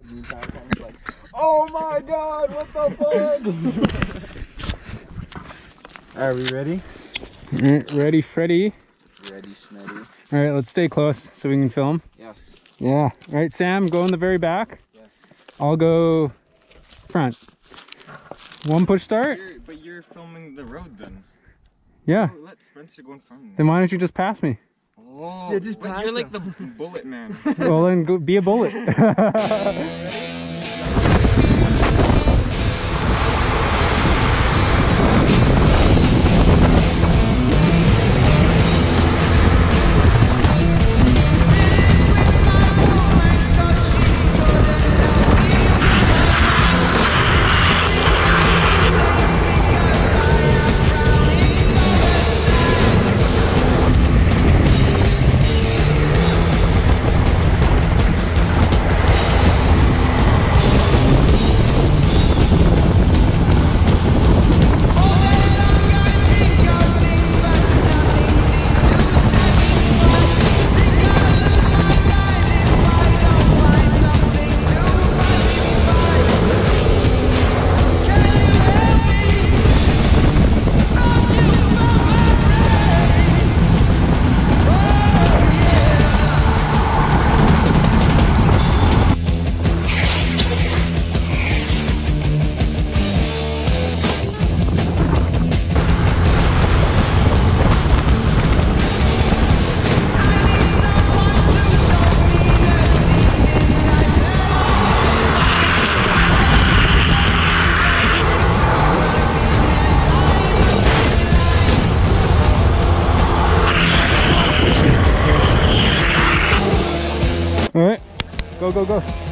the entire time. It's like, oh my god, what the fuck? Alright, we ready? Alright, ready, Freddy? Ready, Schmetty. Alright, let's stay close so we can film. Yes. Yeah. Alright, Sam, go in the very back. Yes. I'll go front. One push start? But you're filming the road then. Yeah. Oh, let Spencer go in front of me. Then why don't you just pass me? Oh, Yeah, just but pass you're like him. the bullet man. Well, then go be a bullet. Alright, go, go, go.